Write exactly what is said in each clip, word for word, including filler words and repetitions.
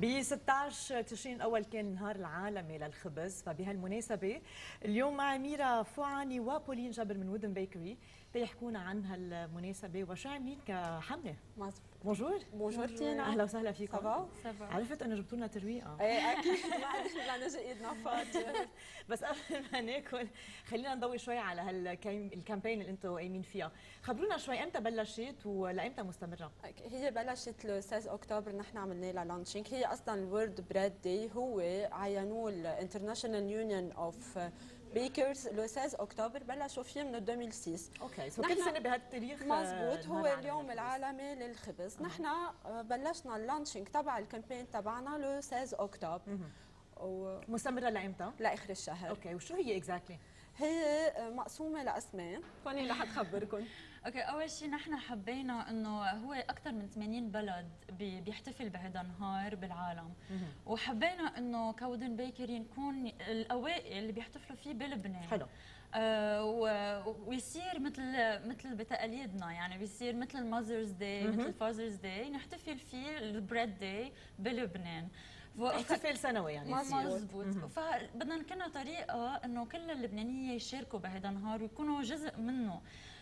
ب ستة عشر تشرين الأول كان النهار العالمي للخبز، فبهالمناسبة اليوم مع ميرا فوعاني وبولين جابر من وودن بيكري تيحكونا عن هالمناسبة وشو عاملين كحملة. مظبوط. بونجور. بونجور تينا. أهلا وسهلا فيكم. سافا؟ سافا. عرفت إنه جبتوا لنا ترويقة. إيه أكيد ما نجي إيدنا فاضية. بس قبل ما ناكل خلينا نضوي شوي على هالكامبين اللي أنتم قايمين فيها، خبرونا شوي إمتى بلشت ولإمتى مستمرة؟ هي بلشت ل ستة أكتوبر، نحن عملنا لها لانشينج. هي أصلا الورد بريد داي هو عينوه الانترناشونال يونيون أوف بيكرز لو ستة أكتوبر، بلشوا فيه من ألفين وستة. اوكي سو كل سنه بهالتاريخ مزبوط، هو اليوم العالمي للخبز. نحن بلشنا اللانشينج تبع الكامبين تبعنا لو ستة أكتوبر و... مستمره لايمتى؟ لاخر الشهر. اوكي وشو هي اكزاكتلي؟ هي مقسومه لاسماء، فاني رح تخبركم. اوكي اول شيء نحن حبينا انه هو اكثر من ثمانين بلد بيحتفل بهذا النهار بالعالم، وحبينا انه كودن بيكري نكون الاوائل اللي بيحتفلوا فيه بلبنان. حلو. آه ويصير مثل مثل بتقاليدنا، يعني بيصير مثل ماذرز داي مثل فازرز داي نحتفل فيه البريد داي بلبنان. احتفال سنوي يعني. مزبوط. فبدنا كنا طريقه انه كل اللبنانيه يشاركوا بهذا النهار ويكونوا جزء منه.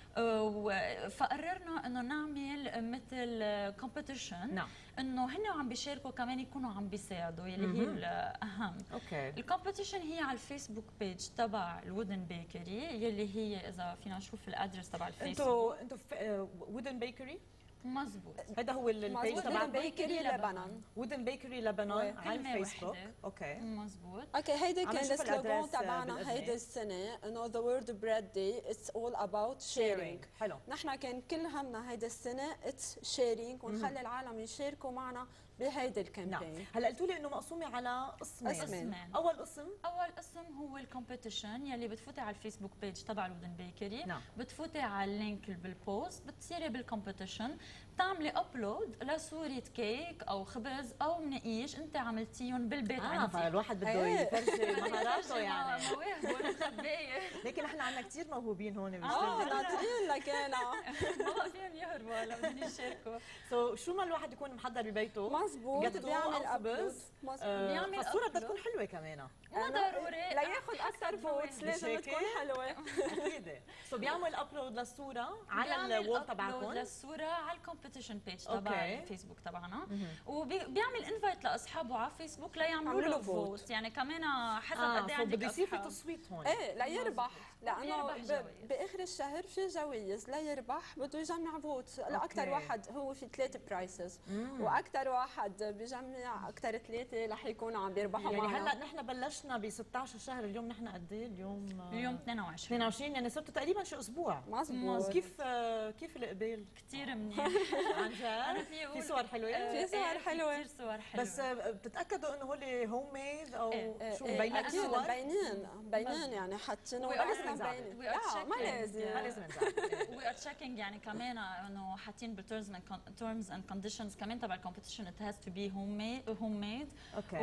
فقررنا انه نعمل مثل كومبيتيشن، نعم، انه هن عم بيشاركوا كمان يكونوا عم بيساعدوا، يلي هي الاهم. اوكي. الكومبيتيشن هي على الفيسبوك بيج تبع الودن بيكري، يلي هي اذا فينا نشوف الادرس تبع الفيسبوك. انتوا انتوا وودن بيكري؟ مزبوط. هذا هو البيج تبع وودن بيكري لبنان. وودن بيكري لبنان على الفيسبوك. اوكي مزبوط. اوكي هيدا كان السلوغان تبعنا هيدا السنه، انه ذا وورد بريد داي اتس اول اباوت شيرينج. حلو. نحن كان كل همنا هيدا السنه اتس شيرينج، ونخلي العالم يشاركوا معنا بهيدا الكامبين. نعم. هلا قلتوا لي انه مقسومه على قسمين. قسمين. اول قسم اول قسم هو الكومبيتيشن، يلي بتفوتي على الفيسبوك بيج تبع الودن بيكري. نعم. بتفوتي على اللينك بالبوست، بتصيري بالكومبيتيشن، بتعملي ابلود لصوره كيك او خبز او منقيش انت عملتيهم بالبيت. اه عندك فالواحد بده يفرجي مهاراته يعني. مواهبه مخبيه. لكن نحن عندنا كثير موهوبين هون اه ناطرين لك انا. ما بقى فيهم يهربوا هلا بدهم يشاركوا. سو شو ما الواحد يكون محضر ببيته. مزبوط. بيعمل ابلود. بيعمل الصوره بدها تكون حلوه كمان. ما ضروري لياخذ اكثر فوتس لازم تكون حلوه. اكيد. سو بيعمل ابلود للصوره على الوول تبعكم. للصوره على الكومبيتيشن بيج تبع الفيسبوك تبعنا، وبيعمل انفايت لاصحابه على فيسبوك ليعملوا له فوت، يعني كمان حسب قد ايه عندك بده يصير في تصويت هون. ايه ليربح، لانه باخر الشهر في جوائز ليربح، بده يجمع فوت لاكثر واحد. هو في ثلاث برايسز، واكثر واحد بيجمع اكثر ثلاثه رح يكونوا عم بيربحوا يعني معنا. هلا نحن بلشنا ب ستة عشر شهر، اليوم نحن قد ايه اليوم؟ اليوم اثنين وعشرين. اثنين وعشرين، يعني صرتوا تقريبا شي اسبوع. مزبوط. كيف كيف القبال؟ كثير منيح. عن جد؟ في صور حلوه؟ في صور حلوه. كثير صور حلوه. بس بتتاكدوا انه هول هوم ميد او شو مبينين؟ مبينين الصور؟ مبينين مبينين يعني حاطينه مبينين. لا ما لازم ما لازم نزعل. وي ار تشيكينج يعني كمان انه حاطين بالترمز ترمز اند كونديشنز كمان تبع الكومبيتيشن ات هاز تو بي هوم ميد هوم ميد. اوكي.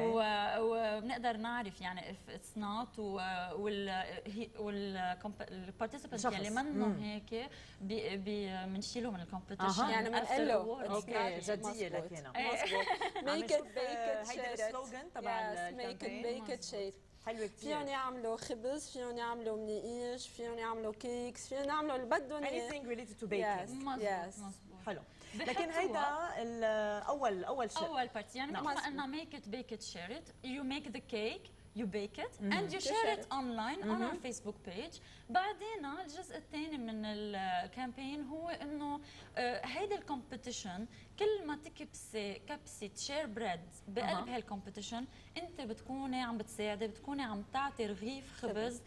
وبنقدر نعرف يعني اف اتس نوت، وال والبارتيسيبنتس اللي منهم هيك بنشيلهم من الكومبيتيشن. يعني بنقول له اوكي جديه لك هنا. مزبوط. ميك ات بيك ات هيدا السلوغان تبع ميك ات بيك ات شيت. حلوه كثير. فيهم يعملوا خبز، فيهم يعملوا مناقيش، فيهم يعملوا كيكس، فيهم يعملوا اللي بدهم اياه. anything related to baking. مزبوط. حلو. لكن هيدا الاول اول شيء اول بارت، يعني مثل ما قلنا ميك ات بيك ات شير ات، يو ميك ذا كيك you bake it mm -hmm. and you share it online mm -hmm. on our Facebook page. بعدين الجزء الثاني من الكامبين هو انه هيدا الكومبيتيشن كل ما تكبسي كبسه شير بريد بقلب uh -huh. هالكومبيتيشن انت بتكوني عم بتساعدي، بتكوني عم تعطي رغيف خبز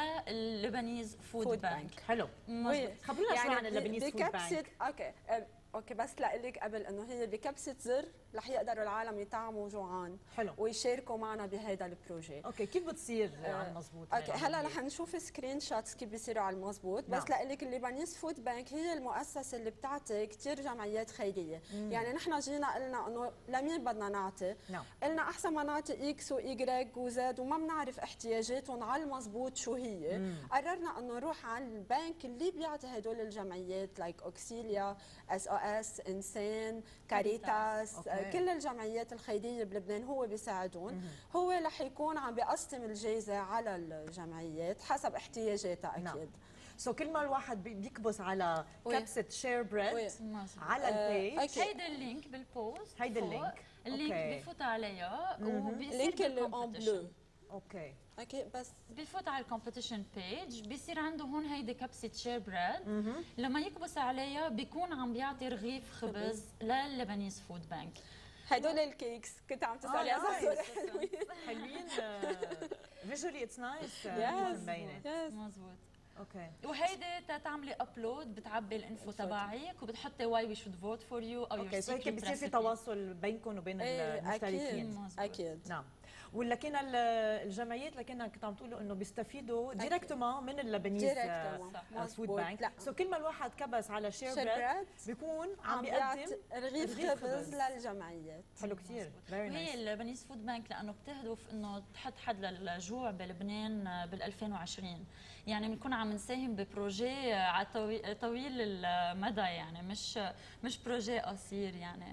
للبنيز فود بانك. حلو. خبرونا شوي عن اللبنيز فود بانك. اوكي اوكي بس لك قبل انه هي بكبسه زر رح يقدروا العالم يطعموا جوعان. حلو. ويشاركوا معنا بهذا البروجي. اوكي كيف بتصير على المضبوط؟ اوكي هلا رح نشوف سكرين شوتس كيف بيصيروا على المضبوط. نعم. بس لك اللبنيز فود بانك هي المؤسسه اللي بتعطي كثير جمعيات خيريه. مم. يعني نحن جينا قلنا انه لمين بدنا نعطي؟ نعم. قلنا احسن ما نعطي اكس واي وزد وما بنعرف احتياجاتهم على المضبوط شو هي. مم. قررنا انه نروح على البنك اللي بيعطي هدول الجمعيات لايك اوكسيليا، اس او اس، انسان، كاريتاس، أوكي. كل الجمعيات الخيريه بلبنان هو بيساعدون، هو رح يكون عم بيقسم الجائزه على الجمعيات حسب احتياجاتها اكيد. نعم. سو so كل ما الواحد بيكبس على كبسه شير بريد على البيج، هيدا اللينك بالبوست، هيدا اللينك اللينك بيفوت عليها وبيصير اللينك اللي اون بلو. اوكي اوكي بس بفوت على الكومبيتيشن بيج، بيصير عنده هون هيدي كبسه شير بريد، لما يكبس عليها بيكون عم بيعطي رغيف خبز لللبنيز فود بانك. هدول الكيكس كنت عم تسالي على حلوين حلوين فيجولي اتس نايس مبينه مزبوط. اوكي وهيدي تعملي ابلود، بتعبي الانفو تبعك وبتحطي واي وي شود فوت فور يو او اوكي سو هيك بصير في تواصل بينكم وبين المشتركين. اكيد اكيد نعم. ولكن الجمعيات لكن كنت عم تقولوا انه بيستفيدوا ديريكتومون من اللبنيز فود بانك. سو كل ما الواحد كبس على شير بريد بيكون عم بيقدم رغيف خبز للجمعيات. حلو كثير. وهي اللبنيز فود بانك لانه بتهدف انه تحط حد للجوع بلبنان بال ألفين وعشرين، يعني بنكون عم نساهم ببروجي على طويل المدى، يعني مش مش بروجي قصير يعني.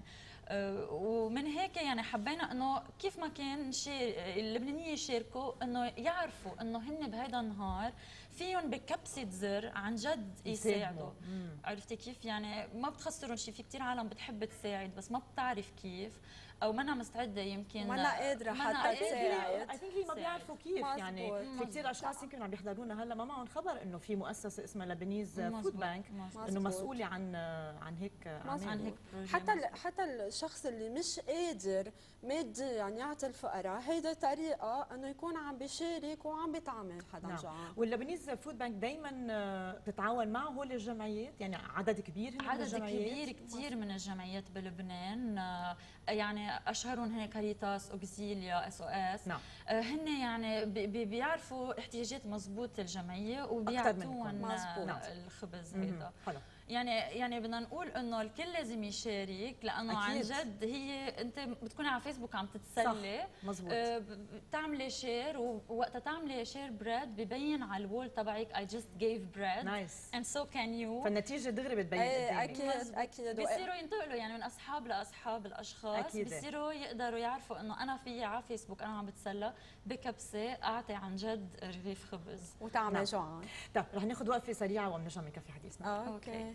ومن هيك يعني حبينا انه كيف ما كان اللبنانيه يشاركوا انه يعرفوا انه هن بهيدا النهار فيهم بكبسه زر عن جد يساعدوا. عرفتي كيف؟ يعني ما بتخسروا شيء، في كثير عالم بتحب تساعد بس ما بتعرف كيف او منها مستعده يمكن منا قادره حتى تساعد. اي ثينك ما بيعرفوا كيف يعني. في كثير اشخاص يمكن عم يحضرونا هلا ما معهم خبر انه في مؤسسه اسمها لبنيز فود بانك انه مسؤوله عن عن هيك عن هيك حتى حتى الشخص اللي مش قادر ماديا يعطي الفقراء، هيدا طريقه انه يكون عم بيشارك وعم بيطعم حدا نعم. جوعان. واللبنيز فود بانك دائما بتتعاون مع هول الجمعيات، يعني عدد كبير من عدد الجمعيات. كبير كثير من الجمعيات بلبنان، يعني اشهرهم هن كاريتاس، اوكسيليا، اس او اس. نعم. هن يعني بي بيعرفوا احتياجات مضبوط الجمعيه وبيعطوهم الخبز هيدا. حلو. يعني يعني بدنا نقول انه الكل لازم يشارك لانه أكيد. عن جد هي انت بتكوني على فيسبوك عم تتسلي، مزبوط. آه بتعملي شير، ووقتها تعملي شير بريد ببين على الوول تبعك I just gave bread nice. and so can you. فالنتيجه دغري بتبين. ايه اكيد اكيد. بيصيروا ينتقلوا يعني من اصحاب لاصحاب الاشخاص، أكيد. بيصيروا يقدروا يعرفوا انه انا في على فيسبوك انا عم بتسلى بكبسه اعطي عن جد رغيف خبز وطعمه نعم. جوعان. طيب رح ناخذ وقفه سريعه وبنرجع بنكفي حديثنا. آه، اوكي.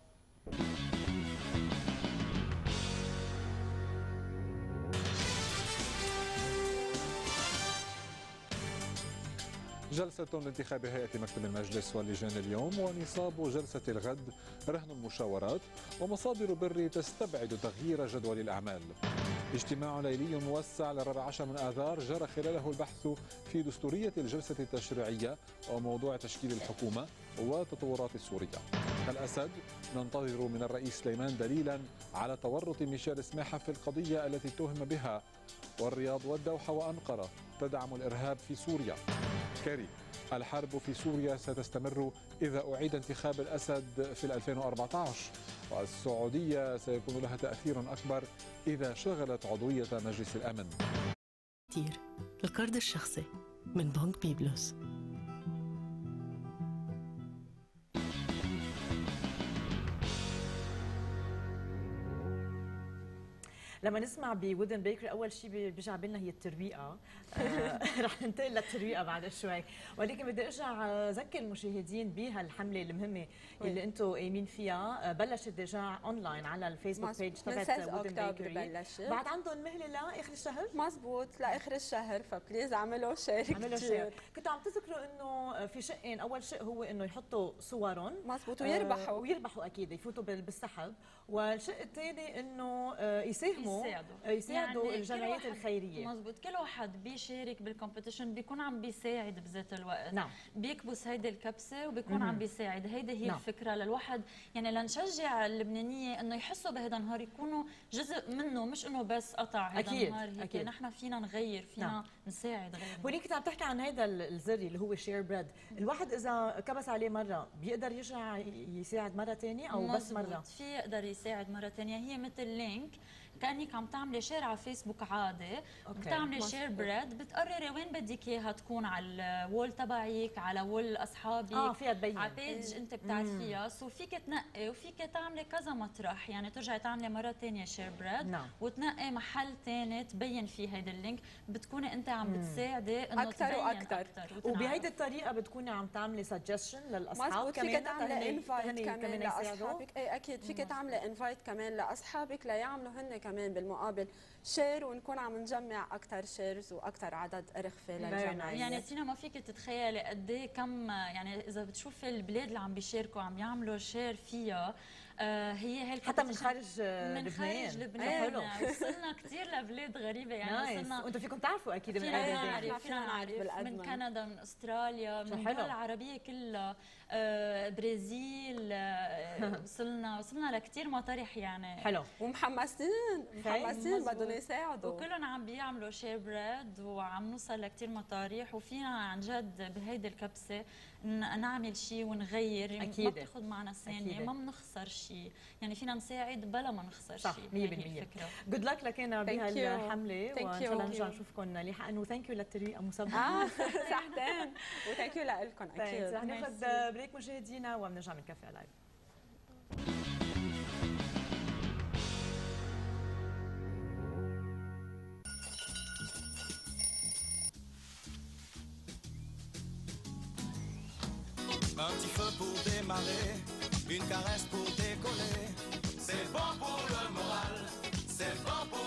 جلسة لانتخاب هيئة مكتب المجلس واللجان اليوم، ونصاب جلسة الغد رهن المشاورات، ومصادر بري تستبعد تغيير جدول الأعمال. اجتماع ليلي موسع للرابع عشر من آذار جرى خلاله البحث في دستورية الجلسة التشريعية وموضوع تشكيل الحكومة والتطورات السورية. الأسد: ننتظر من الرئيس سليمان دليلا على تورط ميشيل سماحة في القضية التي اتهم بها. والرياض والدوحة وأنقرة تدعم الإرهاب في سوريا. كاري: الحرب في سوريا ستستمر إذا أعيد انتخاب الأسد في ألفين وأربعة عشر. والسعودية سيكون لها تأثير أكبر إذا شغلت عضوية مجلس الأمن. كتير القرض الشخصي من بنك بيبلوس. لما نسمع بودن بيكري اول شيء بيرجع بالنا هي الترويقه. آه رح ننتقل للترويقه بعد شوي، ولكن بدي ارجع اذكر المشاهدين بهالحمله المهمه اللي انتم قايمين فيها. بلشت ديجا اونلاين على الفيسبوك بيج تبعت ودن بيكري. بعد عندهم مهله لاخر الشهر. مزبوط لاخر الشهر، فبليز اعملوا شير. عملوا شير. كنتوا عم تذكروا انه في شقين، اول شيء هو انه يحطوا صورهم مزبوط ويربحوا آه ويربحوا اكيد يفوتوا بالسحب، والشق الثاني انه آه يساهموا يساعدوا يساعدوا يعني الجمعيات الخيريه. مزبوط، كل واحد بيشارك بالكومبيتيشن بيكون عم بيساعد بذات الوقت. نعم. بيكبس هيدي الكبسه وبيكون عم بيساعد. هيدي هي نعم. الفكره للواحد، يعني لنشجع اللبنانيه انه يحسوا بهذا النهار يكونوا جزء منه، مش انه بس قطع هذا النهار. هيك أكيد. نحن فينا نغير، فينا نعم. نساعد غيرنا. وليك كنت عم تحكي عن هذا الزري اللي هو شير بريد، الواحد اذا كبس عليه مره بيقدر يرجع يساعد مره ثانيه او مزبوط. بس مره؟ في يقدر يساعد مره ثانيه، هي مثل لينك كانك عم تعملي شير على فيسبوك عادي، بتعملي شير بريد، بتقرري وين بدك اياها تكون، على الوول تبعك، على وول اصحابك، اه فيها تبين على بيج انت بتعرفيها. سو فيك تنقي وفيك تعملي كذا مطرح، يعني ترجعي تعملي مره ثانيه شير بريد نعم. وتنقي محل ثاني تبين فيه هيدا اللينك، بتكوني انت عم بتساعدي انه اكثر واكثر. وبهيدي الطريقه بتكوني عم تعملي سجستشن للاصحاب كمان، فيك تعملي انفايت كمان لاصحابك. اي اكيد فيك تعملي انفايت كمان لاصحابك ليعملوا هن كمان بالمقابل شير، ونكون عم نجمع اكثر شيرز واكثر عدد رخفه للجمعيه. يعني تينا ما فيك تتخيلي قد ايه كم، يعني اذا بتشوفي البلاد اللي عم بيشاركوا عم يعملوا شير فيها، آه هي هي حتى من خارج من لبنان. خارج لبنان حلو. وصلنا كثير لبلاد غريبه، يعني وصلنا وانتم فيكم تعرفوا اكيد من فينا نعرف فينا نعرف من كندا، من استراليا، من الدول العربيه كلها، آه برازيل، آه وصلنا وصلنا لكثير مطارح يعني حلو. ومحمسين محمسين بدهم يساعدوا، وكلهم عم بيعملوا شير بريد وعم نوصل لكثير مطارح، وفينا عن جد بهيدي الكبسه نعمل شيء ونغير. أكيد. ما بتاخذ معنا ثانيه، ما بنخسر شيء، يعني فينا نساعد بلا ما نخسر شيء. صح مية بالمية. جود لك لكنا بهالحمله، وان شاء الله نرجع نشوفكم لاحقا، وثانك يو للترويقه مسبقا. اه صحتين، وثانك يو لكم اكيد. رح ناخذ بريك مشاهدينا وبنرجع من كافي لايف. Un petit feu pour démarrer, une caresse pour décoller. C'est bon pour le moral, c'est bon pour